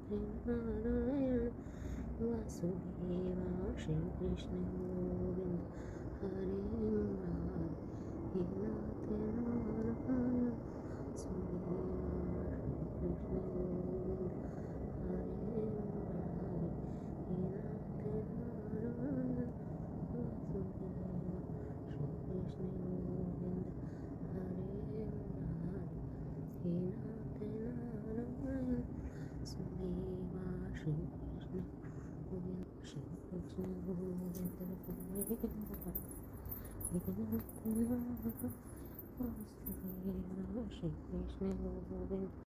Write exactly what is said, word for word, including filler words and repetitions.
नारायण वासुदेवा श्री कृष्ण गोविंद हरे मुरारी हे नाथ नारायण वासुदेवा श्री कृष्ण गोविंद हरे मुरारी हे नाथ नारायण वासुदेवा श्री कृष्ण गोविंद हरे मुरारी हे नाथ नारायण वासुदेवा श्री कृष्ण गोविंद श्री कृष्ण गोविंद हरे मुरारी हे नाथ नारायण वासुदेवा श्री कृष्ण गोविंद।